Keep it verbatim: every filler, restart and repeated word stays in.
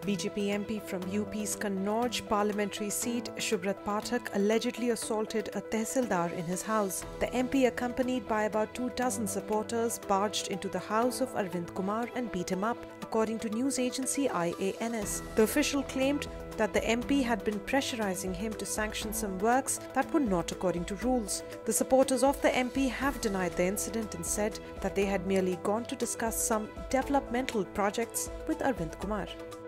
B J P M P from U P's Kannauj parliamentary seat, Subrat Pathak, allegedly assaulted a tehsildar in his house. The M P, accompanied by about two dozen supporters, barged into the house of Arvind Kumar and beat him up, according to news agency I A N S. The official claimed that the M P had been pressurising him to sanction some works that were not according to rules. The supporters of the M P have denied the incident and said that they had merely gone to discuss some developmental projects with Arvind Kumar.